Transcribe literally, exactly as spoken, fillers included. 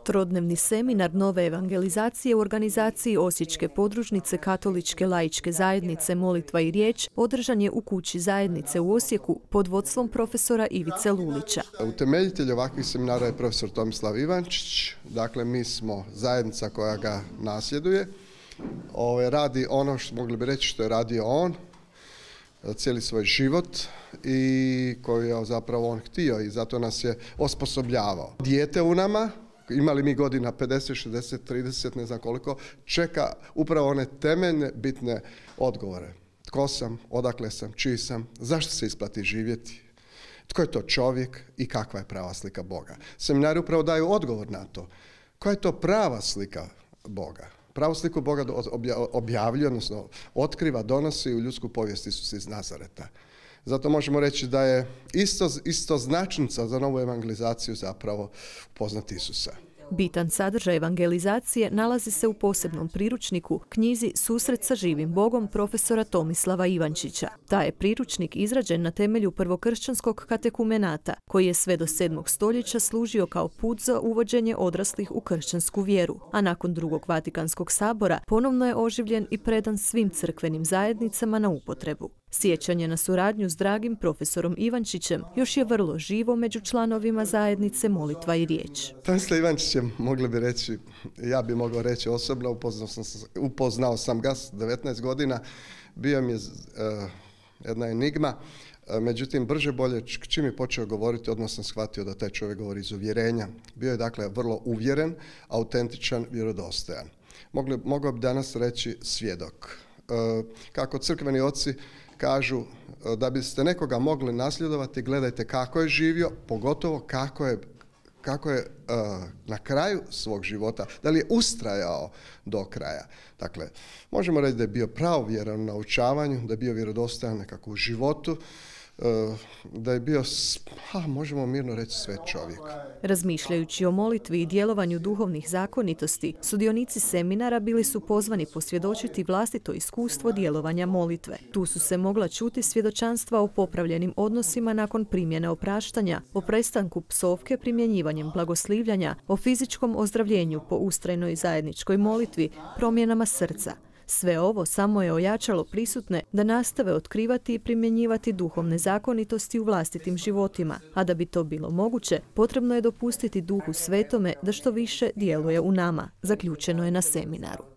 Trodnevni seminar nove evangelizacije u organizaciji Osječke podružnice Katoličke laičke zajednice Molitva i riječ održan je u kući zajednice u Osijeku pod vodstvom profesora Ivice Lulića. Utemeljitelj ovakvih seminara je profesor Tomislav Ivančić. Dakle, mi smo zajednica koja ga nasljeduje. Ove, radi ono što mogli bi reći što je radio on cijeli svoj život i koju je zapravo on htio i zato nas je osposobljavao. Dijete u nama, imali mi godina pedeset, šezdeset, trideset, ne znam koliko, čeka upravo one temeljne bitne odgovore. Tko sam, odakle sam, čiji sam, zašto se isplati živjeti, tko je to čovjek i kakva je prava slika Boga. Seminari upravo daju odgovor na to. Koja je to prava slika Boga? Pravu sliku Boga objavljuje, odnosno otkriva, donosi u ljudsku povijest Isusa iz Nazareta. Zato možemo reći da je isto, isto značnica za novu evangelizaciju zapravo upoznati Isusa. Bitan sadržaj evangelizacije nalazi se u posebnom priručniku, knjizi Susret sa živim Bogom profesora Tomislava Ivančića. Taj je priručnik izrađen na temelju prvokršćanskog katekumenata, koji je sve do sedmog stoljeća služio kao put za uvođenje odraslih u kršćansku vjeru, a nakon drugog Vatikanskog sabora ponovno je oživljen i predan svim crkvenim zajednicama na upotrebu. Sjećanje na suradnju s dragim profesorom Ivančićem još je vrlo živo među članovima zajednice Molitva i riječ. Tomislav Ivančić je, mogli bi reći, ja bi mogao reći osobno, upoznao sam, upoznao sam ga s devetnaest godina, bio mi je uh, jedna enigma, uh, međutim brže bolje čim je počeo govoriti, odmah sam shvatio da taj čovjek govori iz uvjerenja. Bio je dakle vrlo uvjeren, autentičan, vjerodostojan. Mogli, mogao bi danas reći svjedok. Uh, kako crkveni oci kažu, da biste nekoga mogli nasljedovati, gledajte kako je živio, pogotovo kako je, kako je uh, na kraju svog života, da li je ustrajao do kraja. Dakle, možemo reći da je bio pravovjeran u naučavanju, da je bio vjerodostojan nekako u životu, uh, da je bio, ha, možemo mirno reći, svet čovjek. Razmišljajući o molitvi i djelovanju duhovnih zakonitosti, sudionici seminara bili su pozvani posvjedočiti vlastito iskustvo djelovanja molitve. Tu su se mogla čuti svjedočanstva o popravljenim odnosima nakon primjene opraštanja, o prestanku psovke primjenjivanjem blagoslivljanja, o fizičkom ozdravljenju po ustrajnoj zajedničkoj molitvi, promjenama srca. Sve ovo samo je ojačalo prisutne da nastave otkrivati i primjenjivati duhovne zakonitosti u vlastitim životima, a da bi to bilo moguće, potrebno je dopustiti Duhu Svetome da što više djeluje u nama, zaključeno je na seminaru.